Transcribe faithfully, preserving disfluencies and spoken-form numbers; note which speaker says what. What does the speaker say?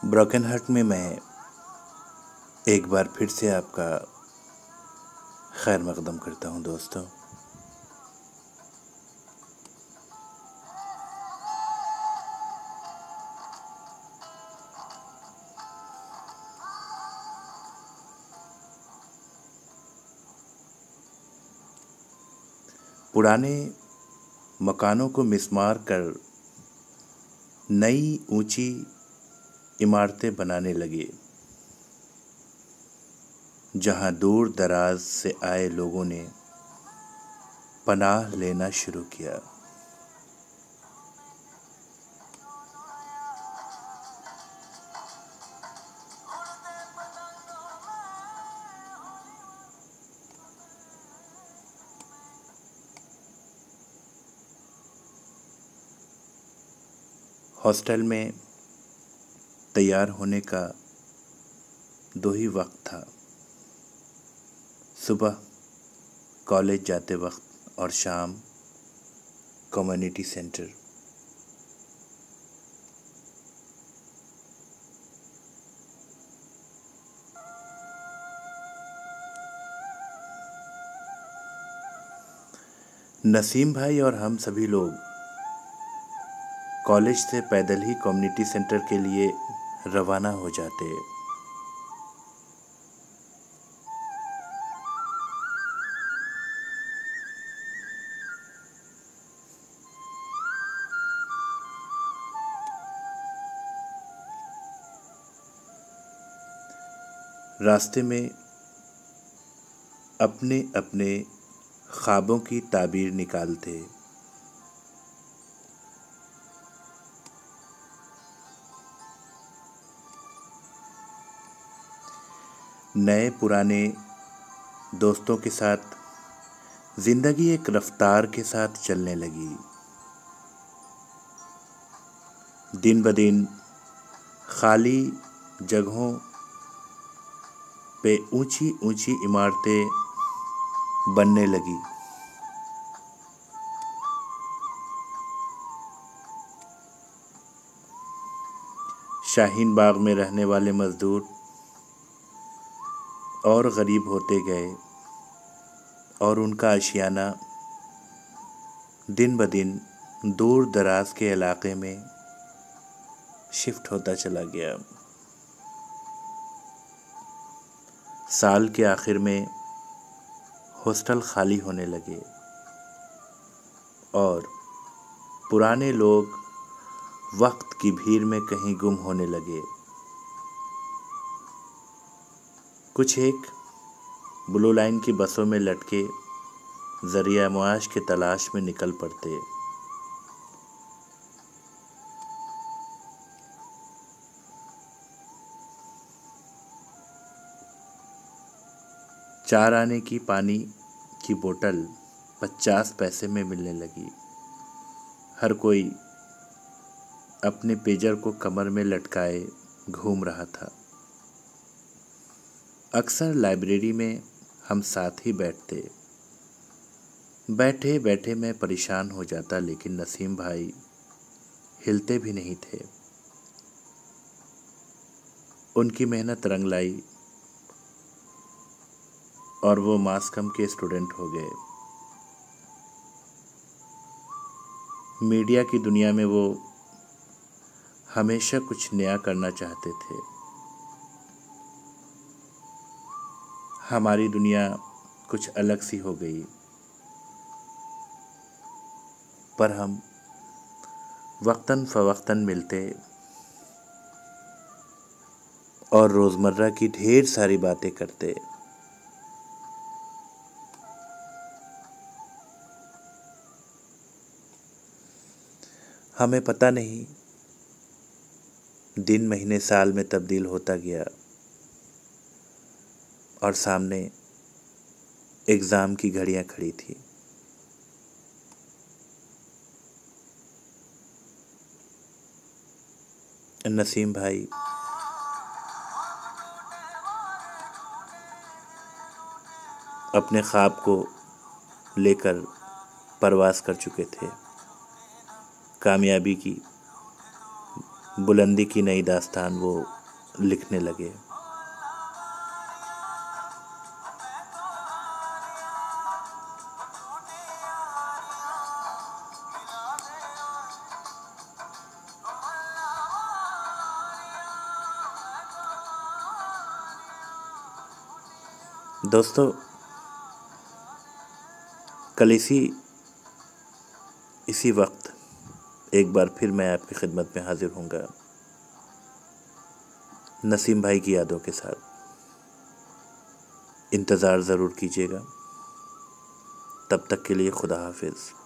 Speaker 1: Broken heart में मैं एक बार फिर से आपका खैर मकदम करता हूँ दोस्तों। पुराने मकानों को मिसमार कर नई ऊंची इमारतें बनाने लगे, जहां दूर दराज से आए लोगों ने पनाह लेना शुरू किया। हॉस्टल में तैयार होने का दो ही वक्त था, सुबह कॉलेज जाते वक्त और शाम कम्युनिटी सेंटर। नसीम भाई और हम सभी लोग कॉलेज से पैदल ही कम्युनिटी सेंटर के लिए रवाना हो जाते। रास्ते में अपने अपने ख्वाबों की ताबीर निकालते। नए पुराने दोस्तों के साथ जिंदगी एक रफ्तार के साथ चलने लगी। दिन ब दिन खाली जगहों पे ऊंची ऊंची इमारतें बनने लगी। शाहीन बाग में रहने वाले मजदूर और गरीब होते गए और उनका आशियाना दिन ब दिन दूर दराज के इलाके में शिफ्ट होता चला गया। साल के आखिर में हॉस्टल खाली होने लगे और पुराने लोग वक्त की भीड़ में कहीं गुम होने लगे। कुछ एक ब्लू लाइन की बसों में लटके जरिया मुआश की तलाश में निकल पड़ते। चार आने की पानी की बोतल पचास पैसे में मिलने लगी। हर कोई अपने पेजर को कमर में लटकाए घूम रहा था। अक्सर लाइब्रेरी में हम साथ ही बैठते। बैठे बैठे मैं परेशान हो जाता, लेकिन नसीम भाई हिलते भी नहीं थे। उनकी मेहनत रंग लाई और वो मास कम के स्टूडेंट हो गए। मीडिया की दुनिया में वो हमेशा कुछ नया करना चाहते थे। हमारी दुनिया कुछ अलग सी हो गई, पर हम वक्तन फवक्तन मिलते और रोज़मर्रा की ढेर सारी बातें करते। हमें पता नहीं दिन महीने साल में तब्दील होता गया और सामने एग्ज़ाम की घड़ियां खड़ी थी। नसीम भाई अपने ख्वाब को लेकर परवास कर चुके थे। कामयाबी की बुलंदी की नई दास्तान वो लिखने लगे। दोस्तों, कल इसी इसी वक्त एक बार फिर मैं आपकी खिदमत में हाजिर होऊंगा नसीम भाई की यादों के साथ। इंतज़ार ज़रूर कीजिएगा। तब तक के लिए खुदा हाफिज़।